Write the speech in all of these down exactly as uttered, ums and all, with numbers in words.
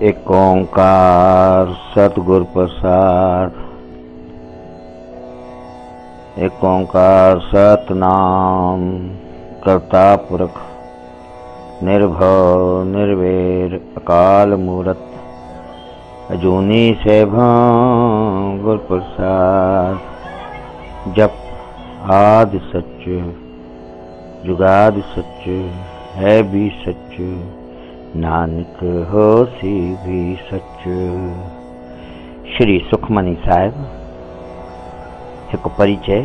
एक ओंकार सतगुर प्रसाद। एक ओंकार सतनाम करता पुरख निर्भव निर्वैर अकाल मूरत अजूनी सैभं गुर प्रसाद। जप आदि सच जुगादि सच है भी सच, नानक होसी भी सच। श्री सुखमनी साहेब हिकु परिचय।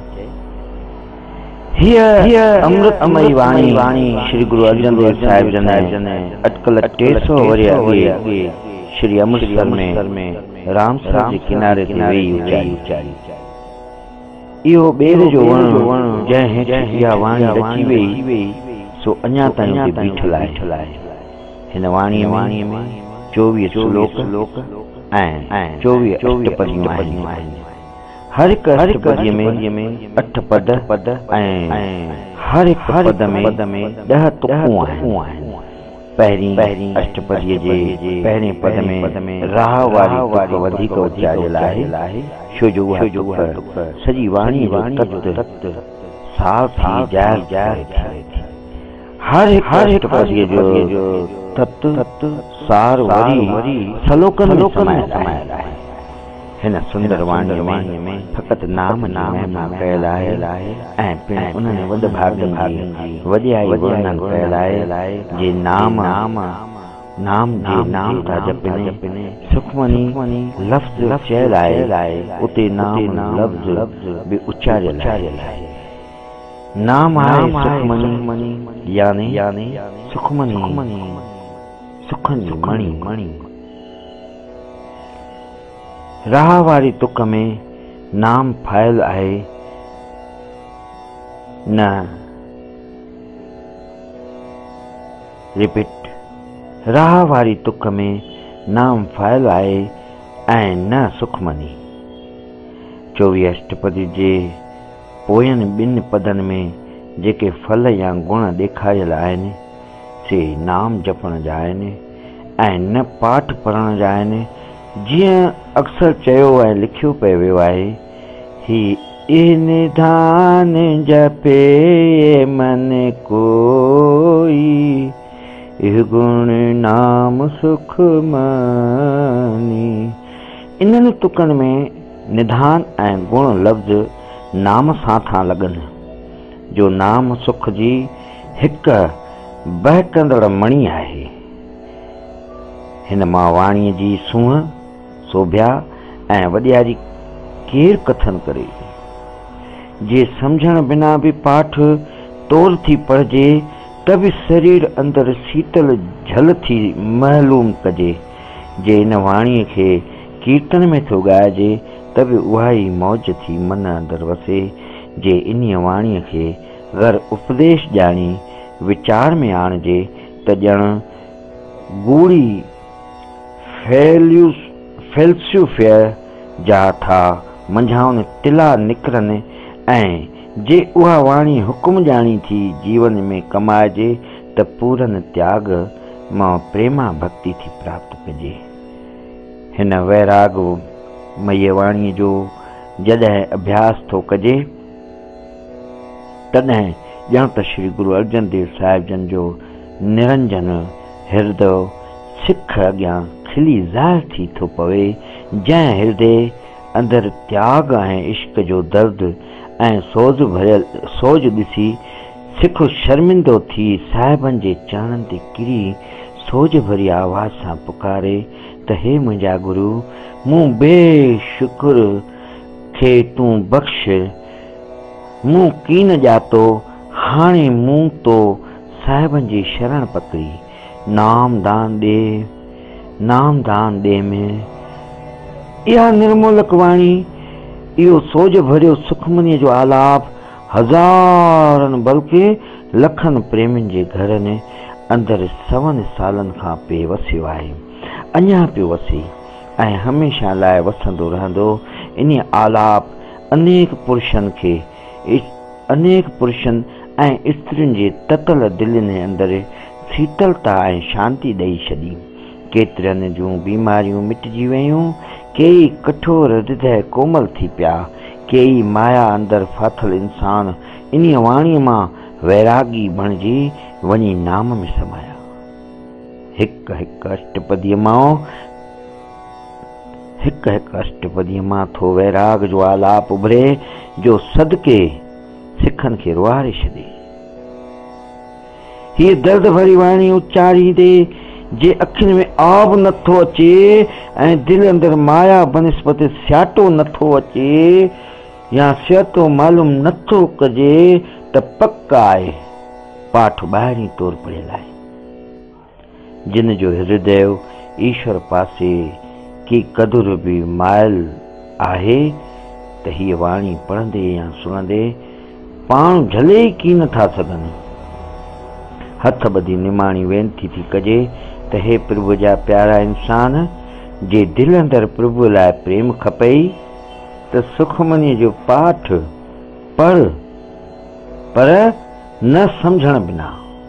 अमृतमयी वाणी वाणी श्री गुरु अर्जन देव साहिब जन अटकल टे सौ वरी अगे श्री अमृतसर में रामसर के किनारे ते वेही उचारी। इहो बेर जो वण जंहिं हेठि इहा वाणी रची वेई सो अञा ताईं उते बीठल आहे। हिन वाणीअ में चोवीह श्लोक ऐं चोवीह अष्टपदियूं आहिनि। हर हिक अष्टपदीअ में अठ पद ऐं हर हिक पद में ॾह तुकूं आहिनि। पहिरीं अष्टपदीअ जे पहिरें पद में राह वारी तुक वधीक उचारियल आहे, छो जो उहा तुक सॼी वाणीअ जो तत्व साफ़ थी ज़ाहिर करे थी। हर हिक अष्टपदीअ जो तत्व सार वरी सलोकन में समायल आहे। हिन सुंदर वाणीअ में फ़क़ति नाम महिमा कयल आहे ऐं पिणु उन्हनि वॾ भाॻनि जी वॾियाई वर्णन कयल आहे। जे नाम नाम जे नाम था जपनि सुखमनी लफ़्ज़ चयल आहे, उते नाम लफ़्ज़ बि उचारियल आहे। नाम आहे सुखमनी यानी सुखमनी सुखनि जी मणी। राह वारी तुक में नाम फायल आहे, न रिपीट राह वारी तुक में नाम फायल आहे ऐं न सुखमनी। चोवीह अष्टपदी जे पोयनि ॿिनि पदनि में जेके फल या गुण ॾेखारियल आहिनि से नाम जपण जा आहिनि ऐं न पाठ पढ़ण जा आहिनि। जीअं अक्सर चयो ऐं लिखियो पियो वियो आहे, ही निधान जपे मन कोई, इह गुण नाम सुखमनी। इन्हनि तुकनि में निधान ऐं गुण लफ़्ज़ नाम सां था लॻनि, जो नाम सुख जी हिकु बहकंदड़ मणी आहे। हिन मां वाणीअ जी सूंहं शोभ्या ऐं वॾियारी केरु कथन करे। जे सम्झण बिना बि पाठ तौर थी पढ़जे त बि शरीर अंदरि शीतल झल थी महलूम कजे। जे इन वाणीअ खे कीर्तन में थो ॻाइजे त बि उहा ई मौज थी मन अंदरि वसे। जे इन वाणीअ खे घर उपदेश ॼाणी वीचार में आणिजे त ॼण गूढ़ी फैल्यूस फेल्सिफियर जा था मंझाउन तिला निकिरनि ऐं जे उहा वाणी हुकुम ॼाणी थी जीवन में कमाइजे त पूरन त्याग मां प्रेमा भक्ति थी प्राप्त कजे। हिन वैराग मय वाणीअ जो जॾहिं अभ्यास थो कजे तॾहिं ॼण त श्री गुरु अर्जन देव साहिब जन जो निरंजन हृदय सिख अॻियां खिली ज़ाहिर थी थो पवे। जंहिं हृदय अंदरि त्याग ऐं इश्क जो दर्द ऐं सोज भरियल सोज ॾिसी सिख शर्मिंदो थी साहिबनि जे चरणनि ते किरी सोज भरी आवाज़ सां पुकारे त हे मुंहिंजा गुरु, मूं बेशुकुर खे तूं बख़्श, मूं कीन ॼातो हाणे मूं तो साहिबनि जी शरण पकड़ी। नाम दान ॾे नाम दान ॾे में इहा निर्मोलक वाणी, इहो सोज भरियो सुखमनीअ जो आलाप हज़ारनि बल्कि लखनि प्रेमियुनि जे घरनि अंदरि सवनि सालनि खां पिए वसियो आहे, अञा पियो वसे ऐं हमेशह लाइ वसंदो रहंदो। इन आलाप अनेक पुरुषनि खे अनेक पुरुषनि ऐं स्त्रियुनि जे ततल दिलनि अंदरि शीतलता ऐं शांती ॾेई छॾी। केतिरनि जूं बीमारियूं मिटिजी वयूं, कई कठोर हृदय कोमल थी पिया, कई माया अंदर फाथल इंसान इन वाणी मां वैरागी बणिजी वञी नाम में समाया। हिक हिक अष्टपदीअ मां हिक हिक अष्टपदीअ मां थो वैराग जो आलाप उभरे, जो सदके सिखनि खे रुआरे छॾे। हीअ दर्द भरी वाणी उचारींदे जे अखियुनि में आब नथो अचे ऐं दिलि अंदरि माया बनस्पति स्याटो नथो अचे या सियाटो मालूम नथो कजे त पक आहे पाठ ॿाहिरीं तौर पढ़ियल आहे। जिन जो हृदय ईश्वर पासे की कदुर बि मायल आहे त हीअ वाणी पढ़ंदे या सुणंदे पाण झले ई की नथा सघनि। हथ ॿधी निमाणी वेनती थी कजे त हे प्रभु जा प्यारा इंसान, जे दिलि अंदरि प्रभु लाइ प्रेम खपई त सुखमनीअ जो पाठ पढ़, पर न सम्झण बिना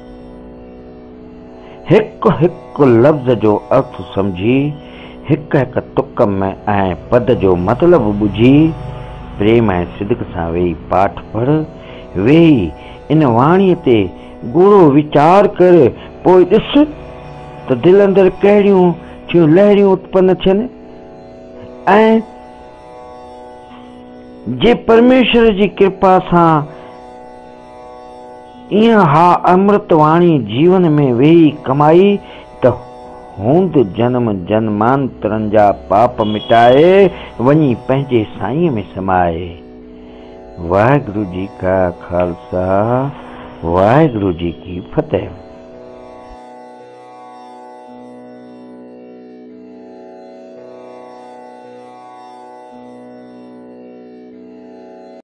हिकु हिकु लफ़्ज़ जो अर्थ सम्झी, हिक हिक तुक में ऐं पद जो मतिलबु ॿुझी, प्रेम ऐं सिदक सां वेही पाठ पढ़। वेही इन वाणीअ ते गूढ़ो वीचार कर, पोइ ॾिस त दिलि अंदरि कहिड़ियूं थियूं लहरियूं उत्पन्न थियनि ऐं जे परमेश्वर जी कृपा सां ईअं हा अमृत वाणी जीवन में वेही कमाई त हूंद जन्म जन्मांतरनि जा पाप मिटाए वञी पंहिंजे साईंअ में समाए। वाहिगुरु जी का खालसा, वाहिगुरु जी की फतेह।